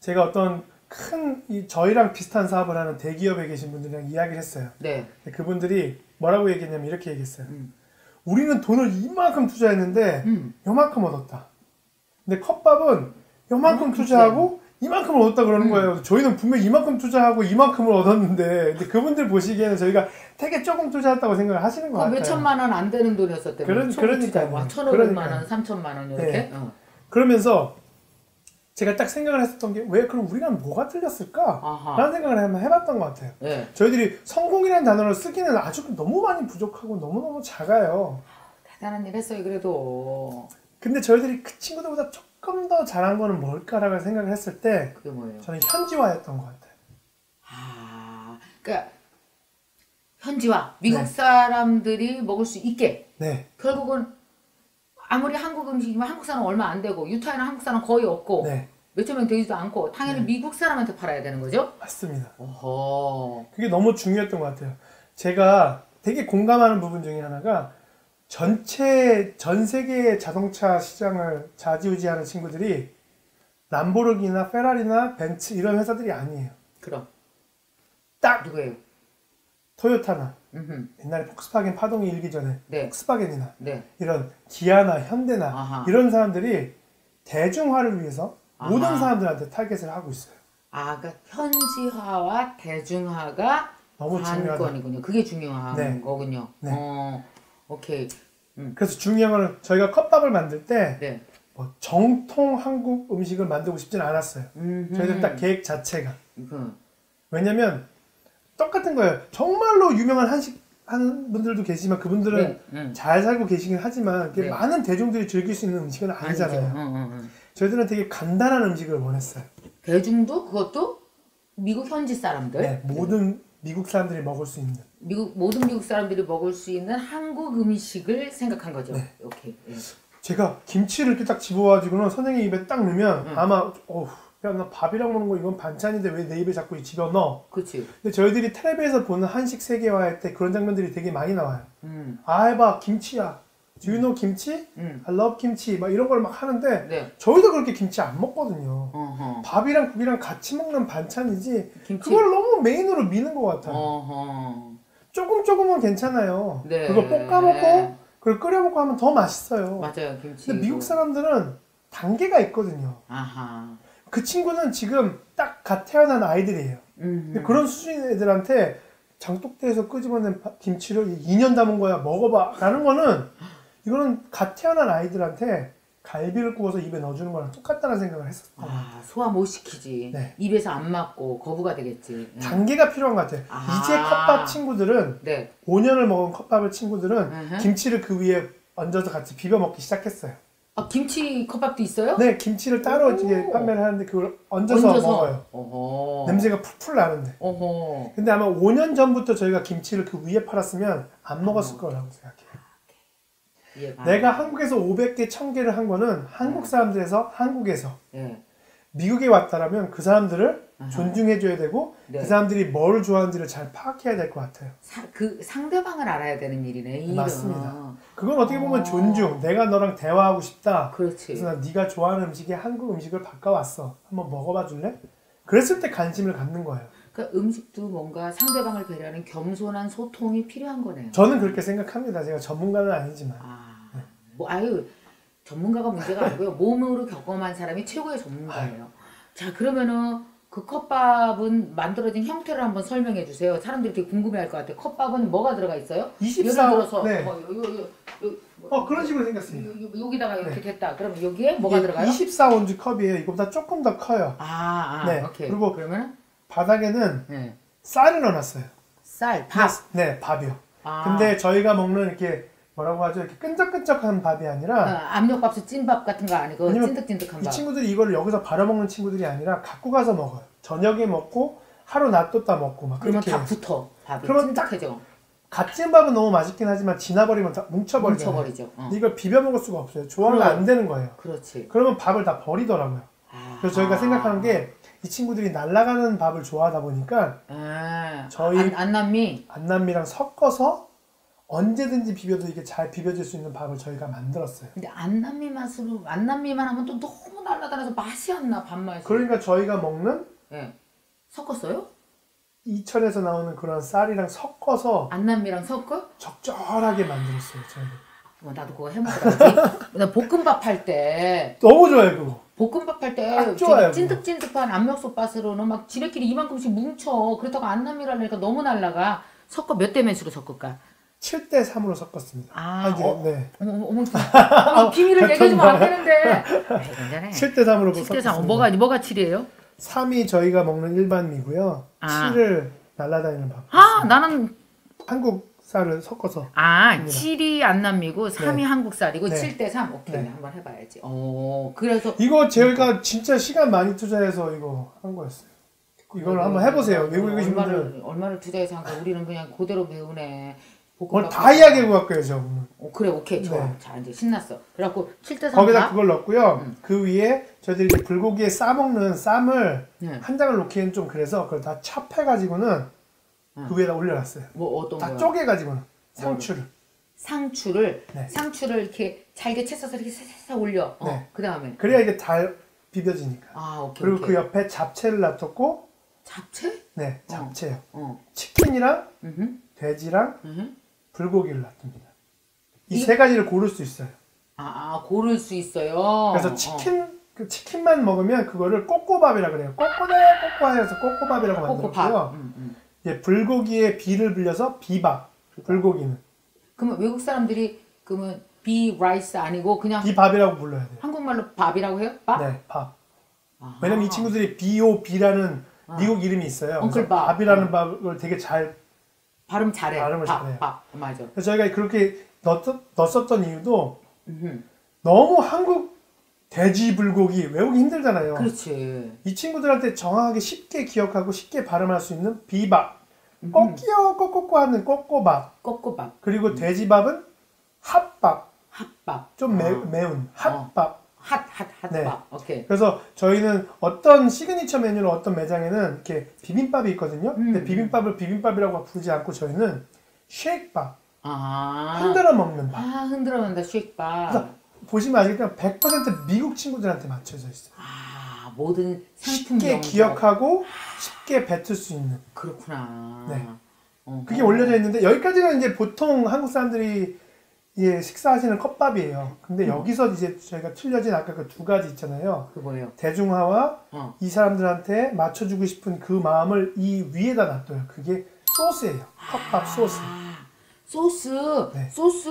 제가 어떤 저희랑 비슷한 사업을 하는 대기업에 계신 분들이랑 이야기를 했어요. 네. 그분들이 뭐라고 얘기했냐면 이렇게 얘기했어요. 우리는 돈을 이만큼 투자했는데 요만큼 얻었다. 근데 컵밥은 요만큼 투자하고 이만큼을 얻었다 그러는 거예요. 저희는 분명히 이만큼 투자하고 이만큼을 얻었는데 근데 그분들 보시기에는 저희가 되게 조금 투자했다고 생각을 하시는 것 같아요. 몇 천만 원 안 되는 돈이었었대요. 그러니까요. 1,500만 원, 3천만 원 이렇게. 네. 그러면서 제가 딱 생각을 했었던 게 왜 그럼 우리가 뭐가 틀렸을까? 아하. 라는 생각을 한번 해봤던 것 같아요. 네. 저희들이 성공이라는 단어를 쓰기는 아주 너무 많이 부족하고 너무너무 작아요. 대단한 일 했어요 그래도. 근데 저희들이 그 친구들보다 조금 더 잘한 거는 뭘까라고 생각을 했을 때 그게 뭐예요? 저는 현지화였던 것 같아요. 그러니까 현지화, 미국 사람들이 먹을 수 있게. 네. 결국은 아무리 한국 음식이면 한국 사람 얼마 안 되고 유타에는 한국 사람 거의 없고 네. 몇천 명 되지도 않고 당연히 미국 사람한테 팔아야 되는 거죠? 맞습니다. 어허. 그게 너무 중요했던 것 같아요. 제가 되게 공감하는 부분 중에 하나가 전 세계의 자동차 시장을 좌지우지하는 친구들이 람보르기나 페라리나 벤츠 이런 회사들이 아니에요. 그럼 딱 누구예요? 토요타나 옛날에 폭스바겐 파동이 일기 전에 네. 폭스바겐이나 네. 이런 기아나 현대나 아하. 이런 사람들이 대중화를 위해서 아하. 모든 사람들한테 타겟을 하고 있어요. 그러니까 현지화와 대중화가 너무 중요하다. 관건이군요. 그게 중요한 네. 거군요. 네. 오케이. 그래서 중요한 거는 저희가 컵밥을 만들 때 네. 뭐 정통 한국 음식을 만들고 싶지는 않았어요. 저희들 딱 계획 자체가. 왜냐면 똑같은 거예요. 정말로 유명한 한식 하는 분들도 계시지만 그분들은 잘 살고 계시긴 하지만 네. 많은 대중들이 즐길 수 있는 음식은 아니잖아요. 저희들은 되게 간단한 음식을 원했어요. 대중도 그것도 미국 현지 사람들. 네, 모든 미국 사람들이 먹을 수 있는. 모든 미국 사람들이 먹을 수 있는 한국 음식을 생각한 거죠. 네. 오케이. 예. 제가 김치를 이렇게 딱 집어가지고는 선생님 입에 딱 넣으면 아마 야, 나 밥이랑 먹는 거 이건 반찬인데 왜 내 입에 자꾸 집어넣어? 그렇지. 근데 저희들이 텔레비에서 보는 한식 세계화 할 때 그런 장면들이 되게 많이 나와요. 해봐 김치야. Do you know 김치? I love 김치. 막 이런 걸 막 하는데 네. 저희도 그렇게 김치 안 먹거든요. 어허. 밥이랑 국이랑 같이 먹는 반찬이지 김치? 그걸 너무 메인으로 미는 것 같아요. 어허. 조금은 괜찮아요. 네. 그걸 볶아 먹고 그걸 끓여 먹고 하면 더 맛있어요. 맞아요, 김치. 근데 미국 사람들은 단계가 있거든요. 아하. 그 친구는 지금 딱 갓 태어난 아이들이에요. 근데 그런 수준의 애들한테 장독대에서 끄집어낸 김치를 2년 담은 거야 먹어봐 라는 거는 이거는 갓 태어난 아이들한테 갈비를 구워서 입에 넣어주는 거랑 똑같다는 생각을 했었어요. 소화 못 시키지. 네. 입에서 안 맞고 거부가 되겠지. 단계가 필요한 것 같아요. 이제 컵밥 친구들은 네. 5년을 먹은 컵밥을 친구들은 김치를 그 위에 얹어서 같이 비벼 먹기 시작했어요. 김치 컵밥도 있어요? 네, 김치를 따로 이게 판매를 하는데 그걸 얹어서 먹어요. 어허. 냄새가 풀풀 나는데. 어허. 근데 아마 5년 전부터 저희가 김치를 그 위에 팔았으면 안 먹었을 거라고 생각해요. 내가 한국에서 500개, 1000개를 한 거는 한국 사람들에서 한국에서 미국에 왔다라면 그 사람들을 존중해줘야 되고 그 사람들이 뭘 좋아하는지를 잘 파악해야 될 것 같아요. 그 상대방을 알아야 되는 일이네. 이 맞습니다. 그건 어떻게 보면 존중. 내가 너랑 대화하고 싶다. 그렇지. 그래서 난 네가 좋아하는 음식에 한국 음식을 바꿔왔어. 한번 먹어봐 줄래? 그랬을 때 관심을 갖는 거예요. 그러니까 음식도 뭔가 상대방을 배려하는 겸손한 소통이 필요한 거네요. 저는 그렇게 생각합니다. 제가 전문가는 아니지만. 전문가가 문제가 아니고요. 몸으로 경험한 사람이 최고의 전문가예요. 자, 그러면은 그 컵밥은 만들어진 형태를 한번 설명해 주세요. 사람들이 되게 궁금해할 것 같아요. 컵밥은 뭐가 들어가 있어요? 24. 예를 들어서 네. 그런 식으로 생겼습니다. 여기다가 이렇게 됐다. 그럼 여기에 뭐가 들어가요? 24온즈 컵이에요. 이거보다 조금 더 커요. 네. 오케이. 그리고 그러면 바닥에는 쌀을 넣어놨어요. 쌀, 밥. 네, 밥이요. 근데 저희가 먹는 이렇게 뭐라고 하죠? 이렇게 끈적끈적한 밥이 아니라 압력밥솥 찐밥 같은 거 아니고 찐득찐득한 밥. 이 친구들이 이거를 여기서 바로 먹는 친구들이 아니라 갖고 가서 먹어요. 저녁에 먹고 하루 놔뒀다 먹고 막 그러면 그렇게. 다 붙어. 밥이 그러면 찐득해져. 갓 지은 밥은 너무 맛있긴 하지만 지나버리면 다 뭉쳐버리죠. 이걸 비벼 먹을 수가 없어요. 조화가 안 되는 거예요. 그렇지. 그러면 밥을 다 버리더라고요. 그래서 저희가 생각하는 게 이 친구들이 날아가는 밥을 좋아하다 보니까 저희 안남미랑 섞어서 언제든지 비벼도 이게 잘 비벼질 수 있는 밥을 저희가 만들었어요. 근데 안남미 맛으로 안남미만 하면 또 너무 날라다녀서 맛이 안 나, 밥맛이. 그러니까 저희가 먹는 네. 섞었어요? 이천에서 나오는 그런 쌀이랑 섞어서 안남미랑 섞어? 적절하게 만들었어요. 저희가. 나도 그거 해먹어야지. 나 볶음밥 할 때 너무 좋아요 그거. 볶음밥 할 딱 때 좋아요, 찐득찐득한 압력솥밭으로는 막 지네끼리 이만큼씩 뭉쳐. 그렇다고 안남미라니까 너무 날라가. 섞어 몇 대 몇으로 섞을까? 7대 3으로 섞었습니다. 아, 네. 어머, 비밀을 얘기해주면 안 되는데. 괜찮아. 7대 3으로 7대 섞었습니다. 3. 뭐가 7이에요? 3이 저희가 먹는 일반 미고요. 아. 7을 날라다니는 밥. 아, 나는 한국 쌀을 섞어서. 7이 안남미고 3이 네. 한국 쌀이고 네. 7대 3. 오케이. 네. 한번 해봐야지. 그래서 이거 저희가 진짜 시간 많이 투자해서 이거 한 거였어요. 이거를 한번 해보세요. 외국에 계신 분들. 얼마를 투자해서 한 거. 우리는 그냥 그대로 배우네. 오늘 다 이야기하고 갈 거예요, 저 오늘. 그래, 오케이, 좋아. 네. 자, 이제 신났어. 그래갖고 7대 3. 거기다 그걸 넣고요. 그 위에 저희들이 이제 불고기에 싸먹는 쌈을 네. 한 장을 놓기엔 좀 그래서 그걸 다 찹해가지고는 그 위에다 올려놨어요. 뭐 어떤 다 거야? 쪼개가지고는 상추를. 상추를 네. 상추를 이렇게 잘게 채써서 이렇게 살살 올려. 네. 그다음에 그래야 이게 잘 비벼지니까. 오케이. 그리고 오케이. 그 옆에 잡채를 놔뒀고, 잡채? 네, 잡채요. 어. 치킨이랑 음흠. 돼지랑 음흠. 불고기를 놔둡니다. 이 이- 세 가지를 고를 수 있어요. 고를 수 있어요. 그래서 그 치킨만 먹으면 그거를 꼬꼬밥이라 그래요. 꼬꼬해서 꼬꼬밥이라고 코코밥. 만들었고요. 예, 불고기에 비를 불려서 비밥. 불고기는 그러면 외국 사람들이 그러면 비 라이스 아니고 그냥 비밥이라고 불러야 돼요. 한국말로 밥이라고 해요? 밥? 네, 밥. 아하. 왜냐면 이 친구들이 B.O.B라는 미국 이름이 있어요. 그래서 엉클밥. 밥이라는 밥을 되게 잘. 발음 잘해. 발음을 밥, 잘해요. 밥. 맞아. 그래서 저희가 그렇게 넣었던 이유도 음흠. 너무 한국 돼지 불고기 외우기 힘들잖아요. 그렇지. 이 친구들한테 정확하게 쉽게 기억하고 쉽게 발음할 수 있는 비밥. 꼬끼요 꼬꼬꼬 하는 꼬꼬밥. 꼬꼬밥. 그리고 돼지밥은 핫밥. 핫밥. 좀 매운 핫밥. 핫밥. 네. 오케이. 그래서 저희는 어떤 시그니처 메뉴로 어떤 매장에는 이렇게 비빔밥이 있거든요. 근데 비빔밥을 비빔밥이라고 부르지 않고 저희는 쉐이크밥. 흔들어 먹는 밥. 흔들어 놓는다. 쉐이크밥. 그래서 보시면 아시겠지만 100% 미국 친구들한테 맞춰져 있어요. 모든 상품 쉽게 기억하고 쉽게 뱉을 수 있는. 그렇구나. 네. 그게 올려져 있는데 여기까지는 이제 보통 한국 사람들이 식사하시는 컵밥이에요. 근데 여기서 이제 저희가 틀려진 아까 그 두 가지 있잖아요. 그 뭐예요? 대중화와 이 사람들한테 맞춰주고 싶은 그 마음을 이 위에다 놔둬요. 그게 소스예요. 컵밥 소스. 소스. 네. 소스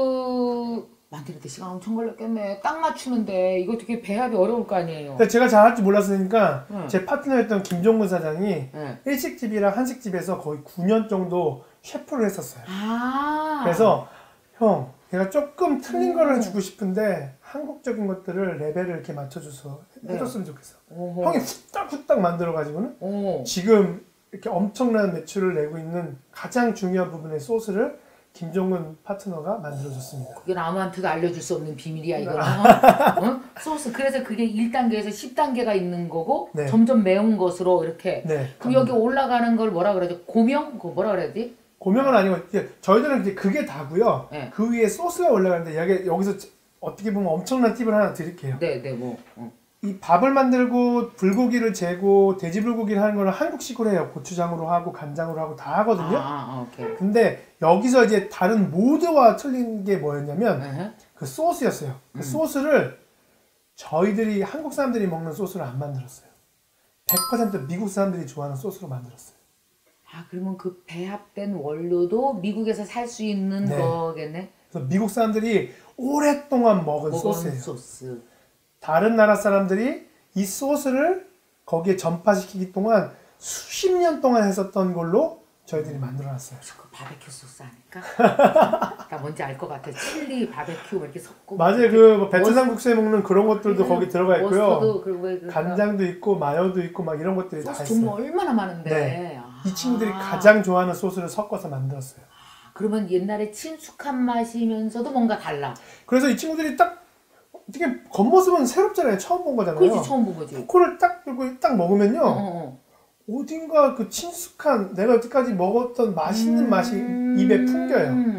만드는데 시간 엄청 걸렸겠네. 딱 맞추는데 이거 되게 배합이 어려울 거 아니에요. 근데 제가 잘할 줄 몰랐으니까 제 파트너였던 김종근 사장이 네. 일식집이랑 한식집에서 거의 9년 정도 셰프를 했었어요. 아. 그래서 형, 내가 조금 틀린 거를 주고 싶은데 한국적인 것들을 레벨을 이렇게 맞춰줘서 해줬으면 좋겠어. 오호. 형이 후딱후딱 만들어가지고는 오. 지금 이렇게 엄청난 매출을 내고 있는 가장 중요한 부분의 소스를 김종근 파트너가 만들어줬습니다. 그게 아무한테도 알려줄 수 없는 비밀이야 이거는. 소스. 그래서 그게 1단계에서 10단계가 있는 거고 네. 점점 매운 것으로 이렇게. 네. 그럼 여기 올라가는 걸 뭐라 그러지? 고명? 그거 뭐라 그래야지? 고명은 아니고 이제 저희들은 이제 그게 다고요. 네. 그 위에 소스가 올라가는데 여기서 어떻게 보면 엄청난 팁을 하나 드릴게요. 네, 뭐. 이 밥을 만들고 불고기를 재고 돼지 불고기를 하는 거는 한국식으로 해요. 고추장으로 하고 간장으로 하고 다 하거든요. 오케이. 근데 여기서 이제 다른 모드와 틀린 게 뭐였냐면 그 소스였어요. 그 소스를 저희들이 한국 사람들이 먹는 소스를 안 만들었어요. 100% 미국 사람들이 좋아하는 소스로 만들었어요. 그러면 그 배합된 원료도 미국에서 살 수 있는 네. 거겠네? 그래서 미국 사람들이 오랫동안 먹은 소스예요. 소스. 다른 나라 사람들이 이 소스를 거기에 전파시키기 동안 수십 년 동안 했었던 걸로 저희들이 만들어놨어요. 그 바베큐 소스 아닐까? 나 뭔지 알 것 같아. 칠리, 바베큐 이렇게 섞고. 맞아요. 그 베트남 국수에 먹는 그런 것들도 거기 들어가 있고요. 머스터드, 그리고 간장도 있고 마요도 있고 막 이런 것들이 다 소스 있어요. 종류 얼마나 많은데. 네. 이 친구들이 가장 좋아하는 소스를 섞어서 만들었어요. 그러면 옛날에 친숙한 맛이면서도 뭔가 달라. 그래서 이 친구들이 딱 어떻게 겉모습은 새롭잖아요. 처음 본 거잖아요. 그렇지, 처음 본 거지. 포크를 딱 들고 딱 먹으면요. 어딘가 그 친숙한 내가 여태까지 먹었던 맛있는 맛이 입에 풍겨요.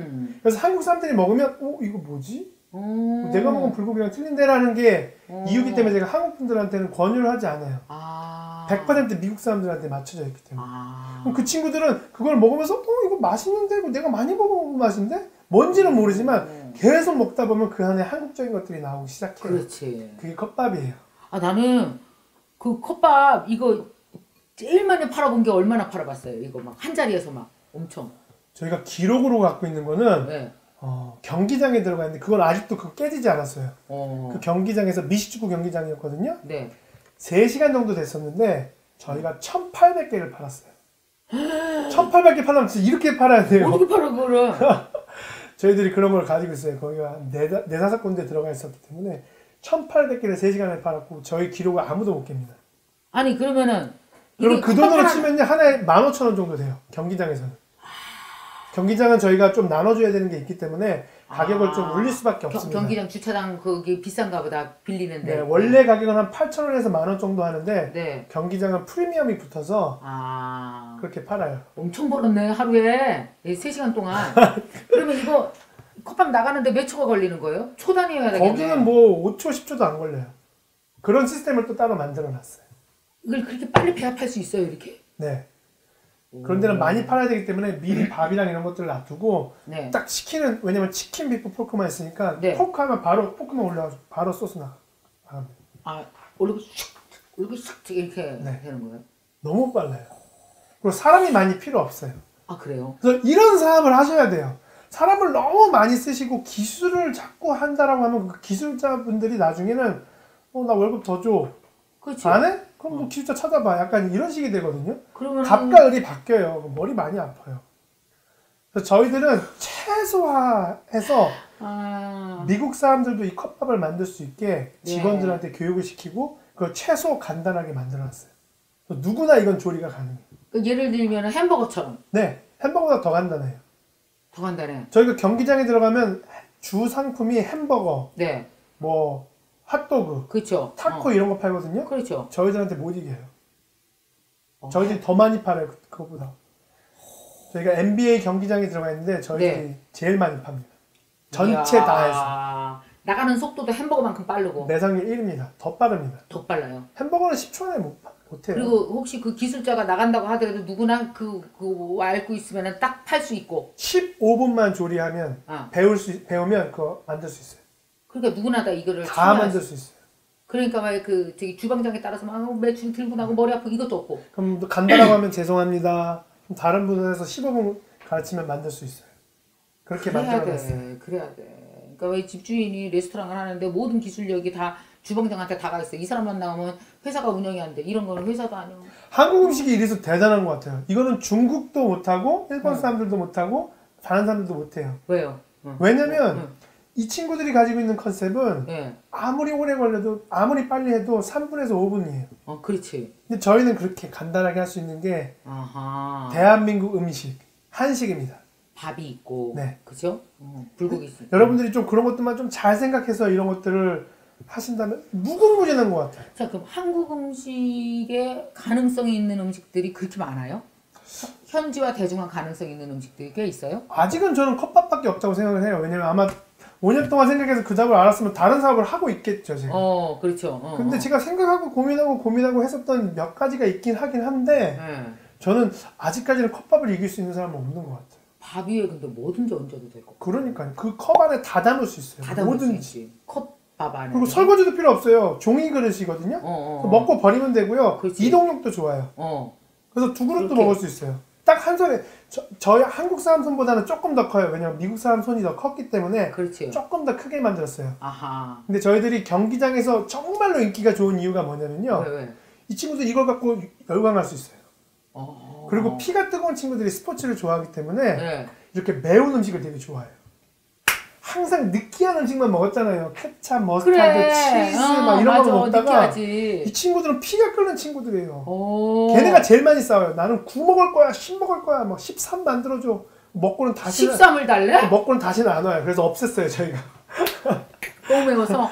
그래서 한국 사람들이 먹으면 이거 뭐지? 내가 먹은 불고기랑 틀린데라는 게 이유기 때문에 제가 한국 분들한테는 권유를 하지 않아요. 100% 미국 사람들한테 맞춰져 있기 때문에. 그럼 그 친구들은 그걸 먹으면서 이거 맛있는데? 이거 내가 많이 먹어본 맛인데? 뭔지는 모르지만 계속 먹다 보면 그 안에 한국적인 것들이 나오기 시작해요. 그렇지. 그게 컵밥이에요. 나는 그 컵밥 이거 제일 많이 팔아본 게 얼마나 팔아봤어요. 이거 막 한 자리에서 막 엄청. 저희가 기록으로 갖고 있는 거는 네. 경기장에 들어가 있는데 그건 아직도 깨지지 않았어요. 그 경기장에서 미식축구 경기장이었거든요. 네. 3시간 정도 됐었는데 저희가 1,800개를 팔았어요. 1,800개 팔려면 진짜 이렇게 팔아야 돼요. 어떻게 팔아 그거를? 저희들이 그런 걸 가지고 있어요. 거기가 4-5군데 들어가 있었기 때문에 1,800개를 3시간에 팔았고 저희 기록을 아무도 못 깹니다. 아니 그러면은 그럼 그 돈으로 치면요 하나에 15,000원 정도 돼요. 경기장에서는. 경기장은 저희가 좀 나눠줘야 되는 게 있기 때문에 가격을 좀 올릴 수밖에 없습니다. 경기장 주차장 그게 비싼가 보다 빌리는데. 네, 원래 가격은 한 8,000원에서 10,000원 정도 하는데 네. 경기장은 프리미엄이 붙어서 그렇게 팔아요. 엄청 벌었네 하루에 3시간 동안. 그러면 이거 컵밥 나가는데 몇 초가 걸리는 거예요? 초 단위여야 되겠네. 거기는 뭐 5초, 10초도 안 걸려요. 그런 시스템을 또 따로 만들어 놨어요. 이걸 그렇게 빨리 배합할 수 있어요 이렇게? 네. 그런 데는 많이 팔아야 되기 때문에 미리 밥이랑 이런 것들을 놔두고 네. 딱 치킨은 왜냐면 치킨, 비프, 포크만 있으니까 네. 포크하면 바로 포크만 올려가지고 바로 소스 나갑니다. 올리고 슉 이렇게 네. 되는 거예요? 너무 빨라요. 그리고 사람이 많이 필요 없어요. 그래요? 그래서 이런 사업을 하셔야 돼요. 사람을 너무 많이 쓰시고 기술을 자꾸 한다라고 하면 그 기술자분들이 나중에는 나 월급 더 줘. 그렇지. 안 해? 그럼 뭐 기술자 찾아봐. 약간 이런 식이 되거든요. 그러면 갑과 을이 바뀌어요. 머리 많이 아파요. 그래서 저희들은 최소화해서 미국 사람들도 이 컵밥을 만들 수 있게 직원들한테 교육을 시키고 그걸 최소 간단하게 만들어놨어요. 누구나 이건 조리가 가능해요. 예를 들면 햄버거처럼. 네, 햄버거보다 더 간단해요. 더 간단해. 저희가 경기장에 들어가면 주 상품이 햄버거, 네. 뭐 핫도그, 그렇죠. 타코 이런 거 팔거든요. 그렇죠. 저희들한테 못 이겨요. 저희들이 더 많이 팔아요. 그거보다. 저희가 NBA 경기장에 들어가 있는데 저희들이 제일 많이 팝니다. 전체 다 해서. 나가는 속도도 햄버거만큼 빠르고. 매상률 1위입니다. 더 빠릅니다. 더 빨라요. 햄버거는 10초 안에 못해요. 그리고 혹시 그 기술자가 나간다고 하더라도 누구나 그거 알고 있으면 딱 팔 수 있고. 15분만 조리하면 배우면 그거 만들 수 있어요. 그러니까 누구나 다 이거를 다 만들 수 있어요. 그러니까 막 저기 주방장에 따라서 막 매출 들고 나고 머리 아프고 이것도 없고. 그럼 간다라고 하면 죄송합니다. 다른 분에서 15분 가르치면 만들 수 있어요. 그렇게 만들어놨어요. 그래야 돼. 그러니까 왜 집주인이 레스토랑을 하는데 모든 기술력이 다 주방장한테 다 가 있어. 이 사람만 나오면 회사가 운영이 안 돼. 이런 거는 회사도 아니고. 한국 음식이 이래서 대단한 것 같아요. 이거는 중국도 못하고 일본 사람들도 못하고 다른 사람들도 못해요. 왜요? 왜냐면 이 친구들이 가지고 있는 컨셉은 네. 아무리 오래 걸려도 아무리 빨리 해도 3분에서 5분이에요. 그렇지. 근데 저희는 그렇게 간단하게 할 수 있는 게 대한민국 음식, 한식입니다. 밥이 있고, 네. 그죠? 불고기 있고. 여러분들이 좀 그런 것들만 좀 잘 생각해서 이런 것들을 하신다면 무궁무진한 것 같아요. 자, 그럼 한국 음식에 가능성이 있는 음식들이 그렇게 많아요? 현지와 대중화 가능성이 있는 음식들이 꽤 있어요? 아직은 저는 컵밥밖에 없다고 생각을 해요. 왜냐면 아마 5년 동안 생각해서 그 답을 알았으면 다른 사업을 하고 있겠죠, 제가. 그렇죠. 근데 제가 생각하고 고민하고 했었던 몇 가지가 있긴 하긴 한데 저는 아직까지는 컵밥을 이길 수 있는 사람은 없는 것 같아요. 밥 위에 근데 뭐든지 얹어도 되고. 그러니까요. 그 컵 안에 다 담을 수 있어요. 다 담을 수 뭐든지. 있지. 컵밥 안에. 그리고 설거지도 필요 없어요. 종이 그릇이거든요. 먹고 버리면 되고요. 그렇지. 이동력도 좋아요. 그래서 2그릇도 그렇게. 먹을 수 있어요. 딱 한 손에 저희 한국 사람 손보다는 조금 더 커요. 왜냐면 미국 사람 손이 더 컸기 때문에 그렇지. 조금 더 크게 만들었어요. 아하. 근데 저희들이 경기장에서 정말로 인기가 좋은 이유가 뭐냐면요. 왜? 이 친구들 이걸 갖고 열광할 수 있어요. 그리고 피가 뜨거운 친구들이 스포츠를 좋아하기 때문에 이렇게 매운 음식을 되게 좋아해요. 항상 느끼한 음식만 먹었잖아요. 케찹, 머스타드, 치즈 막 이런 거 먹다가 느끼하지. 이 친구들은 피가 끓는 친구들이에요. 걔네가 제일 많이 싸워요. 나는 9 먹을 거야, 10 먹을 거야, 막 13 만들어줘. 먹고는 다시는 13을 달래? 먹고는 다시는 안 와요. 그래서 없앴어요 저희가. 너무 매워서.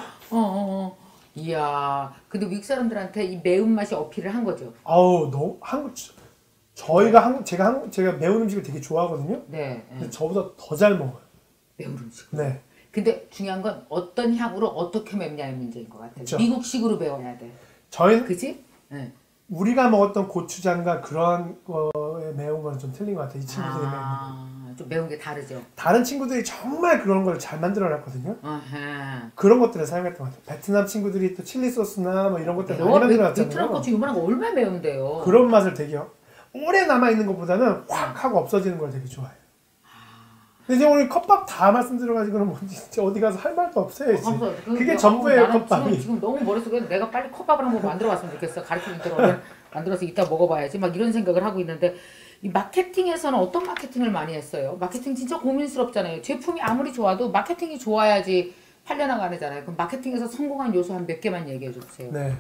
이야. 근데 미국 사람들한테 이 매운맛이 어필을 한 거죠. 아우 너무 제가 매운 음식을 되게 좋아하거든요. 네. 근데 저보다 더 잘 먹어요. 매운 음식으로. 네. 근데 중요한 건 어떤 향으로 어떻게 맵냐의 문제인 것 같아요. 그쵸. 미국식으로 배워야 돼. 저희 그지? 네. 우리가 먹었던 고추장과 그런 거에 매운 거는 좀 틀린 것 같아요. 이 친구들이 매운 거. 좀 매운 게 다르죠. 다른 친구들이 정말 그런 걸 잘 만들어 놨거든요. 아하. 그런 것들을 사용했던 것 같아요. 베트남 친구들이 또 칠리 소스나 뭐 이런 것들 많이 베트남 만들어 고추 놨잖아요. 이만한 거 얼마나 매운데요. 그런 맛을 되게 오래 남아 있는 것보다는 확 하고 없어지는 걸 되게 좋아해요. 근데 이제 오늘 컵밥 다 말씀드려가지고는 뭐 진짜 어디 가서 할 말도 없어요. 이제. 그게 전부예요, 나는 컵밥이. 지금 너무 머릿속에 내가 빨리 컵밥을 한번 만들어 봤으면 좋겠어. 가르쳐준 대로 얼른 만들어서 이따 먹어봐야지. 막 이런 생각을 하고 있는데 이 마케팅에서는 어떤 마케팅을 많이 했어요? 마케팅 진짜 고민스럽잖아요. 제품이 아무리 좋아도 마케팅이 좋아야지 팔려나가잖아요. 그럼 마케팅에서 성공한 요소 한 몇 개만 얘기해 주세요. 네.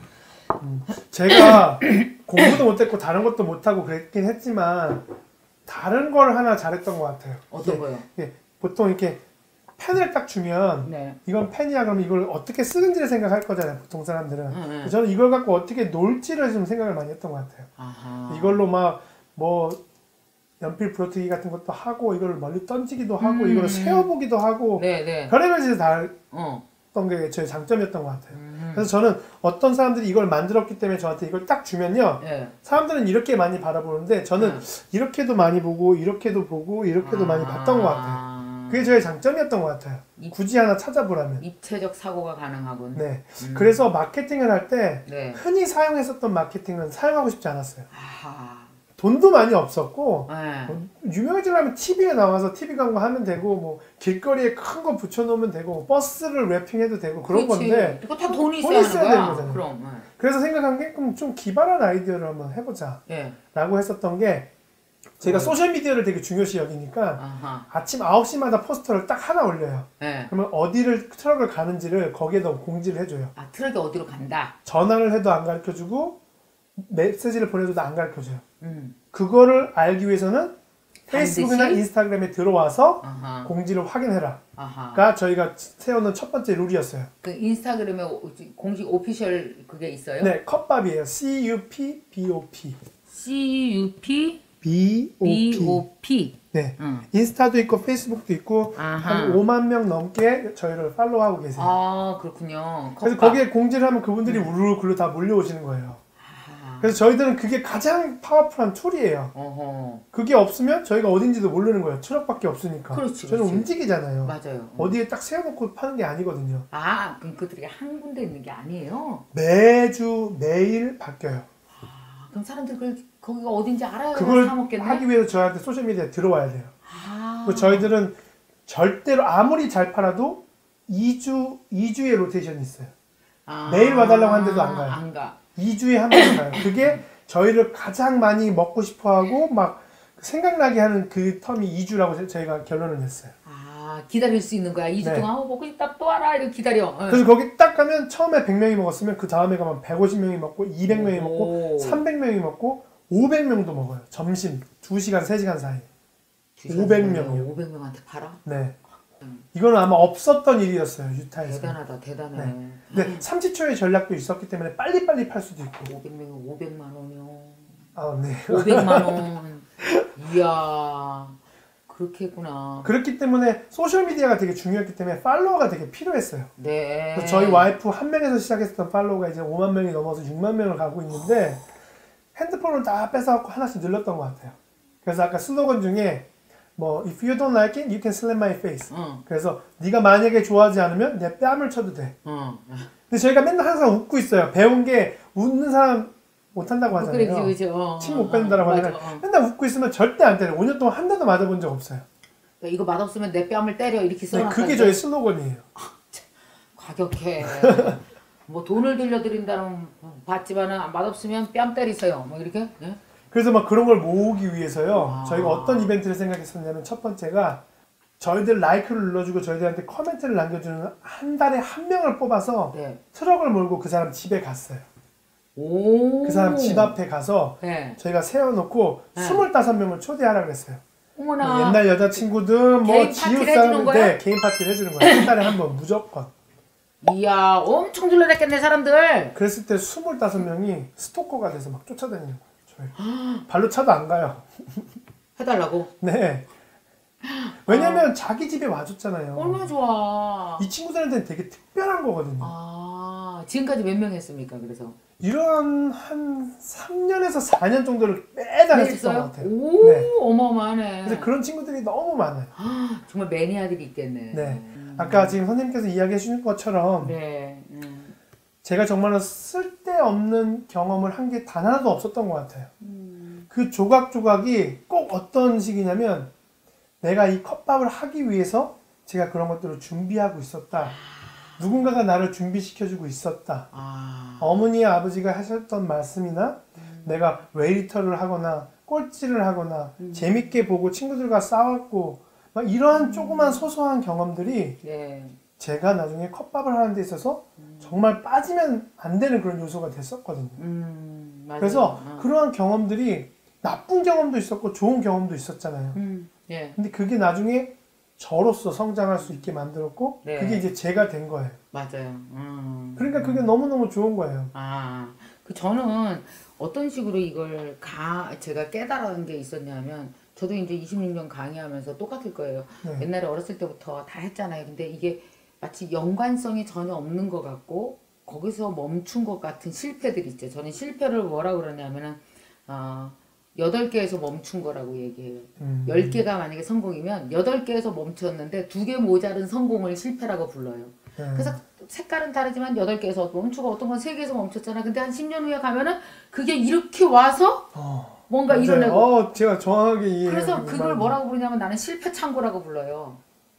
제가 공부도 못했고 다른 것도 못하고 그랬긴 했지만 다른 걸 하나 잘했던 것 같아요. 어떤 거요? 보통 이렇게 펜을 딱 주면 네. 이건 펜이야 그러면 이걸 어떻게 쓰는지를 생각할 거잖아요. 보통 사람들은. 응. 저는 이걸 갖고 어떻게 놀지를 좀 생각을 많이 했던 것 같아요. 아하. 이걸로 막 뭐 연필 부러뜨기 같은 것도 하고 이걸 멀리 던지기도 하고 이걸 세워보기도 하고 네. 별의별 짓을 다 어. 했던 게 제 장점이었던 것 같아요. 그래서 저는 어떤 사람들이 이걸 만들었기 때문에 저한테 이걸 딱 주면요. 네. 사람들은 이렇게 많이 바라보는데 저는 이렇게도 많이 보고 이렇게도 보고 이렇게도 많이 봤던 것 같아요. 그게 저의 장점이었던 것 같아요. 굳이 하나 찾아보라면. 입체적 사고가 가능하군. 네. 그래서 마케팅을 할 때 네. 흔히 사용했었던 마케팅은 사용하고 싶지 않았어요. 아하. 돈도 많이 없었고 네. 유명해지려면 TV에 나와서 TV 광고 하면 되고 뭐 길거리에 큰 거 붙여놓으면 되고 뭐 버스를 랩핑해도 되고 그런 그렇지. 건데 이거 다 돈이 돈이 있어야 있어야 하는 되는 거야. 거잖아요. 그럼. 그래서 생각한 게 그럼 좀 기발한 아이디어를 한번 해보자 예. 라고 했었던 게 제가 소셜미디어를 되게 중요시 여기니까 아하. 아침 9시마다 포스터를 딱 하나 올려요. 예. 그러면 어디를 트럭을 가는지를 거기에다 공지를 해줘요. 아, 트럭이 어디로 간다. 전화를 해도 안 가르쳐주고 메시지를 보내줘도 안 가르쳐줘요. 그거를 알기 위해서는 페이스북이나 반드시? 인스타그램에 들어와서 아하. 공지를 확인해라 아하. 가 저희가 세우는 첫 번째 룰이었어요. 그 인스타그램에 공식 오피셜 그게 있어요? 네, 컵밥이에요. CUPBOP. CUP BOP. BOP. 네. 응. 인스타도 있고 페이스북도 있고 아하. 한 5만 명 넘게 저희를 팔로우하고 계세요. 아, 그렇군요. 그래서 컵밥. 거기에 공지를 하면 그분들이 우르르 글로 다 몰려오시는 거예요. 아하. 그래서 저희들은 그게 가장 파워풀한 툴이에요. 어허. 그게 없으면 저희가 어딘지도 모르는 거예요. 트럭밖에 없으니까. 그렇지, 저는 그렇지. 움직이잖아요. 맞아요. 어디에 딱 세워놓고 파는 게 아니거든요. 아, 그럼 그들이 한 군데 있는 게 아니에요? 매주 매일 바뀌어요. 아, 그럼 사람들 거기가 어딘지 알아야 그걸 사 먹겠네? 하기 위해서 저희한테 소셜미디어에 들어와야 돼요. 아. 그리고 저희들은 절대로 아무리 잘 팔아도 2주의 로테이션이 있어요. 아. 매일 와달라고 하는데도 안 가요. 안 가. 2주에 한 번 가요. 그게 저희를 가장 많이 먹고 싶어하고 막 생각나게 하는 그 텀이 2주라고 저희가 결론을 냈어요. 아, 기다릴 수 있는 거야. 2주 네. 동안 먹고 싶다 또 와라 이렇게 기다려. 응. 그래서 거기 딱 가면 처음에 100명이 먹었으면 그 다음에 가면 150명이 먹고 200명이 오. 먹고 300명이 먹고 500명도 먹어요. 점심 2시간 3시간 사이. 500명이요. 500명한테 팔아? 네. 이거는 아마 없었던 일이었어요. 유타에서. 대단하다, 대단해. 네. 근데 삼지초의 전략도 있었기 때문에 빨리빨리 팔 수도 있고. 500명이 500만 원이요. 아, 네. 500만 원. 이야, 그렇게 했구나. 그렇기 때문에 소셜미디어가 되게 중요했기 때문에 팔로워가 되게 필요했어요. 네. 그래서 저희 와이프 한 명에서 시작했던 팔로워가 이제 5만 명이 넘어서 6만 명을 가고 있는데 핸드폰을 다 뺏어갖고 하나씩 늘렸던 것 같아요. 그래서 아까 슬로건 중에 뭐 If you don't like it, you can slap my face. 그래서 네가 만약에 좋아하지 않으면 내 뺨을 쳐도 돼. 근데 저희가 맨날 항상 웃고 있어요. 배운 게 웃는 사람 못한다고 하잖아요. 그래, 그지. 침 못 뺀다라고 하잖아요. 맨날 웃고 있으면 절대 안 때려요. 5년 동안 한 대도 맞아본 적 없어요. 이거 맛없으면 내 뺨을 때려 이렇게 네, 써놨다. 그게 저희 슬로건이에요. 과격해. 뭐 돈을 들려드린다는 봤지만은 맛없으면 뺨 때리세요. 뭐 이렇게. 네? 그래서 막 그런 걸 모으기 위해서요. 아. 저희가 어떤 이벤트를 생각했었냐면 첫 번째가 저희들 라이크를 눌러주고 저희들한테 코멘트를 남겨주는 한 달에 한 명을 뽑아서 네. 트럭을 몰고 그 사람 집에 갔어요. 오. 그 사람 집 앞에 가서 네. 저희가 세워놓고 네. 25명을 초대하라 그랬어요. 어머나. 뭐 옛날 여자친구들 뭐 개인 지읒 파티를 해주는 거야? 사람들 개인 파티를 해주는 거예요. 한 달에 한 번 무조건. 이야, 엄청 둘러댔겠네 사람들. 그랬을 때 25명이 스토커가 돼서 막 쫓아다니는 거예요. 저희 발로 차도 안 가요. 해달라고. 네. 왜냐면 자기 집에 와줬잖아요. 얼마나 좋아. 이 친구들한테는 되게 특별한 거거든요. 아, 지금까지 몇 명 했습니까? 그래서 이런 한 3년에서 4년 정도를 매달 했었던 것 같아요. 오, 네. 어마어마하네. 그래서 그런 친구들이 너무 많아요. 아, 정말 매니아들이 있겠네. 네. 아까 지금 선생님께서 이야기해 주신 것처럼 네. 제가 정말로 쓸데없는 경험을 한 게 단 하나도 없었던 것 같아요. 그 조각조각이 꼭 어떤 식이냐면 내가 이 컵밥을 하기 위해서 제가 그런 것들을 준비하고 있었다. 누군가가 나를 준비시켜주고 있었다. 어머니 아버지가 하셨던 말씀이나 내가 웨이터를 하거나 꼴찌를 하거나 재밌게 보고 친구들과 싸웠고 막 이러한 조그만 소소한 경험들이 네. 제가 나중에 컵밥을 하는 데 있어서 정말 빠지면 안 되는 그런 요소가 됐었거든요. 맞아요. 그래서 그러한 경험들이 나쁜 경험도 있었고 좋은 경험도 있었잖아요. 예. 근데 그게 나중에 저로서 성장할 수 있게 만들었고 네. 그게 이제 제가 된 거예요. 맞아요. 그러니까 그게 너무너무 좋은 거예요. 그 저는 어떤 식으로 이걸 제가 깨달은 게 있었냐면 저도 이제 26년 강의하면서 똑같을 거예요. 네. 옛날에 어렸을 때부터 다 했잖아요. 근데 이게 마치 연관성이 전혀 없는 것 같고 거기서 멈춘 것 같은 실패들이 있죠. 저는 실패를 뭐라 그러냐면은 8개에서 멈춘 거라고 얘기해요. 10개가 만약에 성공이면 8개에서 멈췄는데 2개 모자른 성공을 실패라고 불러요. 그래서 색깔은 다르지만 8개에서 멈추고 어떤 건 3개에서 멈췄잖아. 근데 한 10년 후에 가면은 그게 이렇게 와서 뭔가 맞아요. 이뤄내고. 제가 정확하게 이해해요. 그래서 그걸 뭐라고 부르냐면 나는 실패 창고라고 불러요.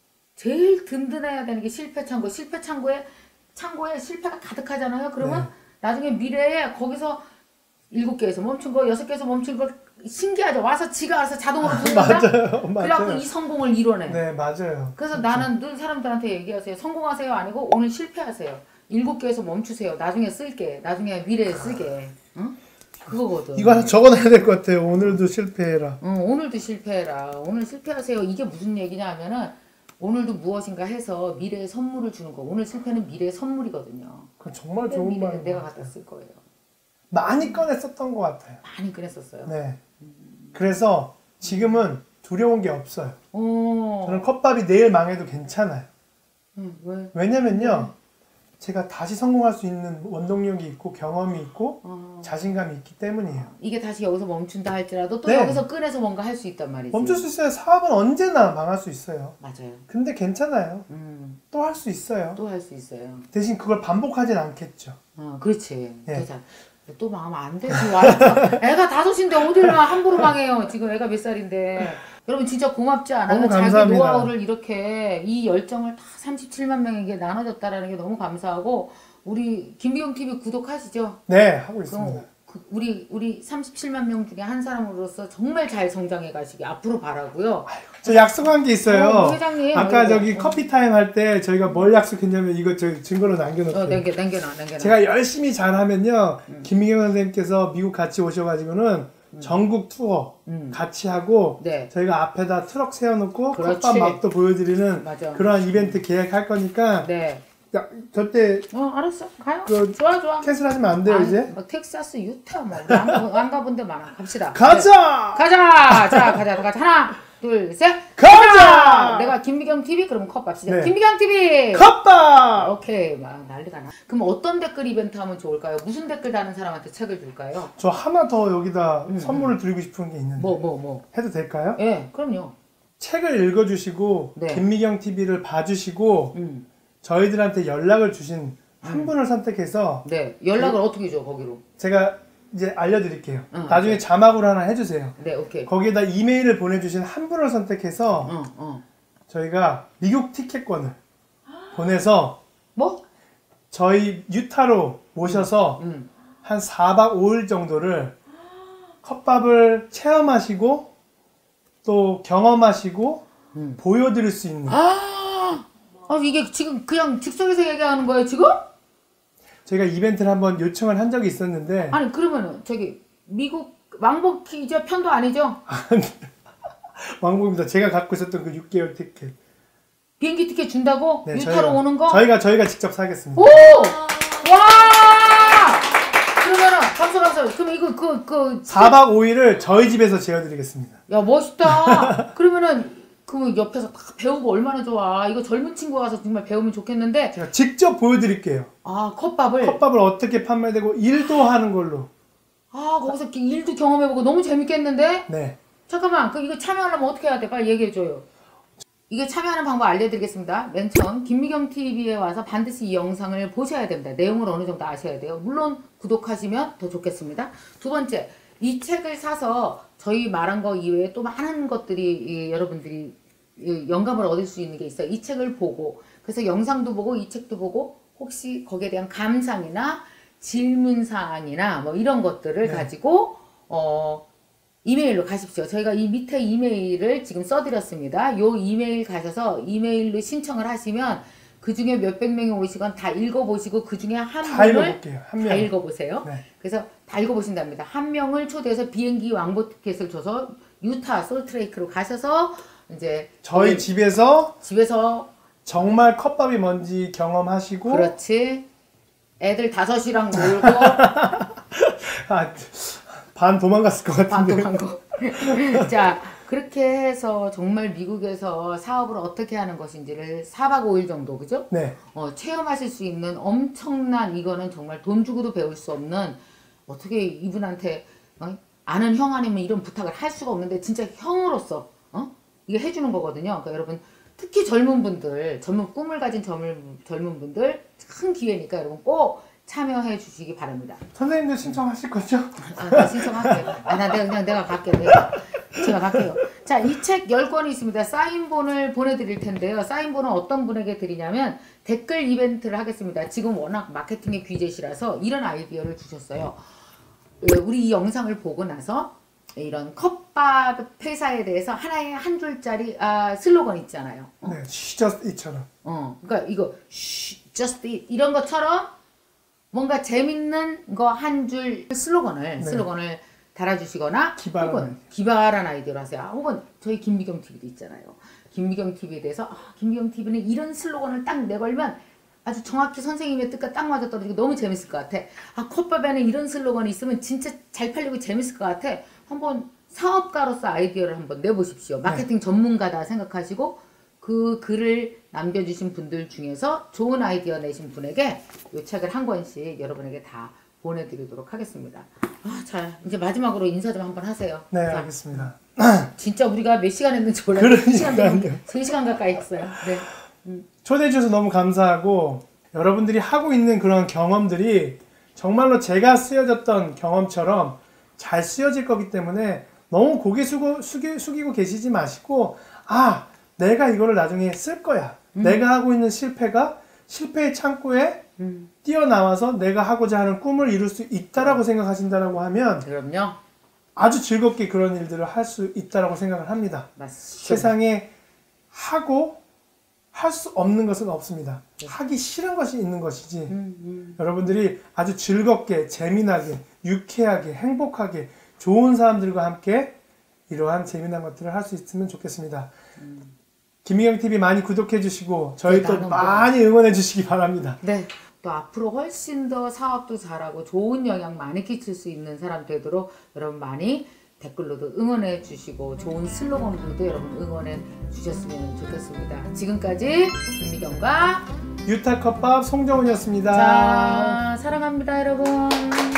제일 든든해야 되는 게 실패 창고. 실패 창고에 실패가 가득하잖아요. 그러면 네. 나중에 미래에 거기서 7개에서 멈춘 거, 6개에서 멈춘 거 신기하죠. 와서 지가 와서 자동으로 붙는다. 맞아요. 그래갖고 이 성공을 이뤄내. 네, 맞아요. 그래서 그렇죠. 나는 늘 사람들한테 얘기하세요. 성공하세요 아니고 오늘 실패하세요. 7개에서 멈추세요. 나중에 쓸게. 나중에 미래에 쓰게. 응? 그거거든. 이거 하나 적어놔야 될 것 같아요. 오늘도 실패해라. 오늘도 실패해라. 오늘 실패하세요. 이게 무슨 얘기냐 하면은 오늘도 무엇인가 해서 미래에 선물을 주는 거. 오늘 실패는 미래의 선물이거든요. 그건 정말 근데 좋은 미래는 말인 내가 것 갖다 같아요. 쓸 거예요. 많이 꺼냈었던 것 같아요. 많이 그랬었어요. 네. 그래서 지금은 두려운 게 없어요. 오. 저는 컵밥이 내일 망해도 괜찮아요. 왜? 왜냐면요. 제가 다시 성공할 수 있는 원동력이 있고 경험이 있고 자신감이 있기 때문이에요. 이게 다시 여기서 멈춘다 할지라도 또 네. 여기서 꺼내서 뭔가 할 수 있단 말이지. 멈출 수 있어요. 사업은 언제나 망할 수 있어요. 맞아요. 근데 괜찮아요. 또 할 수 있어요. 또 할 수 있어요. 대신 그걸 반복하진 않겠죠. 그렇지. 네. 또 망하면 안 되지. 애가 5인데 어딜 함부로 망해요. 지금 애가 몇 살인데. 여러분 진짜 고맙지 않아요? 너무 자기 감사합니다. 노하우를 이렇게 이 열정을 다 37만 명에게 나눠줬다라는 게 너무 감사하고 우리 김비영 TV 구독하시죠? 네, 하고 있습니다. 우리 37만 명 중에 한 사람으로서 정말 잘 성장해 가시기 앞으로 바라고요. 저 약속한 게 있어요. 회장님. 아까 저기 커피 타임 할 때 저희가 뭘 약속했냐면 이거 저 증거로 남겨놓을게요. 남겨놔. 제가 열심히 잘하면요. 김미경 선생님께서 미국 같이 오셔가지고는 전국 투어 같이 하고 네. 저희가 앞에다 트럭 세워놓고 그렇지. 컵밥 맛도 보여드리는 맞아. 그러한 이벤트 계획할 거니까 네. 저때 알았어. 가요. 좋아. 캔슬하시면 안 돼요 이제? 뭐 텍사스, 유타 뭐 안 가본 데 많아. 갑시다. 가자! 네. 가자. 자, 가자. 하나, 둘, 셋. 가자! 내가 김미경 TV 그럼 컵밥 시작. 네. 김미경 TV. 컵밥! 오케이. 막 난리가 나. 그럼 어떤 댓글 이벤트 하면 좋을까요? 무슨 댓글 다는 사람한테 책을 줄까요? 저 하나 더 여기다 선물을 드리고 싶은 게 있는데 뭐. 해도 될까요? 예, 그럼요. 책을 읽어주시고 네. 김미경 TV를 봐주시고 저희들한테 연락을 주신 한 분을 선택해서 네. 연락을 어떻게 줘 거기로? 제가 이제 알려드릴게요. 나중에 자막으로 하나 해주세요. 네, 오케이. 거기에다 이메일을 보내주신 한 분을 선택해서 저희가 미국 티켓권을 보내서 뭐? 저희 유타로 모셔서 한 4박 5일 정도를 컵밥을 체험하시고 또 경험하시고 보여드릴 수 있는 이게 지금 그냥 즉석에서 얘기하는 거예요 지금? 저희가 이벤트를 한번 요청을 한 적이 있었는데 아니 그러면은 저기 미국 왕복 기자 편도 아니죠? 왕복입니다. 제가 갖고 있었던 그 6개월 티켓. 비행기 티켓 준다고? 네, 유타로 오는 거? 저희가 직접 사겠습니다. 오! 와! 그러면은 감사. 그럼 이거 그 4박 5일을 저희 집에서 재워드리겠습니다. 야 멋있다. 그러면은 그 옆에서 다 배우고 얼마나 좋아. 이거 젊은 친구 와서 정말 배우면 좋겠는데. 제가 직접 보여드릴게요. 아, 컵밥을. 컵밥을 어떻게 판매되고 일도 하는 걸로. 아, 거기서 일도 경험해보고 너무 재밌겠는데? 네. 잠깐만, 이거 참여하려면 어떻게 해야 돼? 빨리 얘기해줘요. 이게 참여하는 방법 알려드리겠습니다. 맨 처음 김미경 TV에 와서 반드시 이 영상을 보셔야 됩니다. 내용을 어느 정도 아셔야 돼요. 물론 구독하시면 더 좋겠습니다. 두 번째, 이 책을 사서 저희 말한 거 이외에 또 많은 것들이 여러분들이 영감을 얻을 수 있는 게 있어요. 이 책을 보고 그래서 영상도 보고 이 책도 보고 혹시 거기에 대한 감상이나 질문사항이나 뭐 이런 것들을 네. 가지고 이메일로 가십시오. 저희가 이 밑에 이메일을 지금 써드렸습니다. 요 이메일 가셔서 이메일로 신청을 하시면 그 중에 몇백 명이 오시건 다 읽어보시고 그 중에 한 다 명을 읽어볼게요. 한 다 명. 읽어보세요. 네. 그래서 다 읽어보신답니다. 한 명을 초대해서 비행기 왕복 티켓을 줘서 유타 솔트레이크로 가셔서 이제 저희 집에서 정말 컵밥이 뭔지 경험하시고 그렇지. 애들 5이랑 놀고 반 도망갔을 것 같은데. 반도한 거. 자, 그렇게 해서 정말 미국에서 사업을 어떻게 하는 것인지를 4박 5일 정도, 그죠? 네. 체험하실 수 있는 엄청난, 이거는 정말 돈 주고도 배울 수 없는, 어떻게 이분한테 아는 형 아니면 이런 부탁을 할 수가 없는데 진짜 형으로서 이게 해주는 거거든요. 그러니까 여러분 특히 젊은 분들, 꿈을 가진 젊은 분들 큰 기회니까 여러분 꼭 참여해 주시기 바랍니다. 선생님도 신청하실 거죠? 나 신청할게요. 내가 갈게요. 제가 갈게요. 자, 이 책 10권이 있습니다. 사인본을 보내드릴 텐데요. 사인본은 어떤 분에게 드리냐면 댓글 이벤트를 하겠습니다. 지금 워낙 마케팅의 귀재시라서 이런 아이디어를 주셨어요. 우리 이 영상을 보고 나서 이런 컵밥 회사에 대해서 하나의 한 줄짜리 슬로건 있잖아요. 네, just it처럼. 그러니까 이거 just it 이런 것처럼 뭔가 재밌는 거 한 줄 슬로건을 달아주시거나 기발한 아이디어를 하세요. 혹은 저희 김미경 TV도 있잖아요. 김미경 TV에 대해서 김미경 TV는 이런 슬로건을 딱 내걸면 아주 정확히 선생님의 뜻과 딱 맞아떨어지고 너무 재밌을 것 같아. 컵밥에는 이런 슬로건이 있으면 진짜 잘 팔리고 재밌을 것 같아. 한번 사업가로서 아이디어를 한번 내보십시오. 마케팅 전문가다 생각하시고 그 글을 남겨주신 분들 중에서 좋은 아이디어 내신 분에게 이 책을 한 권씩 여러분에게 다 보내드리도록 하겠습니다. 자, 이제 마지막으로 인사 좀 한번 하세요. 네, 자, 알겠습니다. 진짜 우리가 몇 시간 했는지 몰라요. 그러니까요. 3시간 가까이 했어요. 네. 초대해 주셔서 너무 감사하고 여러분들이 하고 있는 그런 경험들이 정말로 제가 쓰여졌던 경험처럼 잘 쓰여질 거기 때문에 너무 고개 숙이고 계시지 마시고 내가 이거를 나중에 쓸 거야. 내가 하고 있는 실패가 실패의 창고에 뛰어나와서 내가 하고자 하는 꿈을 이룰 수 있다라고 생각하신다라고 하면 그럼요. 아주 즐겁게 그런 일들을 할 수 있다라고 생각을 합니다. 맞습니다. 세상에 하고 할 수 없는 것은 없습니다. 하기 싫은 것이 있는 것이지. 여러분들이 아주 즐겁게, 재미나게, 유쾌하게, 행복하게, 좋은 사람들과 함께 이러한 재미난 것들을 할 수 있으면 좋겠습니다. 김미경 TV 많이 구독해 주시고 저희 또 많이 응원해 주시기 바랍니다. 네. 또 앞으로 훨씬 더 사업도 잘하고 좋은 영향 많이 끼칠 수 있는 사람 되도록 여러분 많이 댓글로도 응원해 주시고 좋은 슬로건으로도 여러분 응원해 주셨으면 좋겠습니다. 지금까지 김미경과 유타 컵밥 송정훈이었습니다. 자, 사랑합니다 여러분.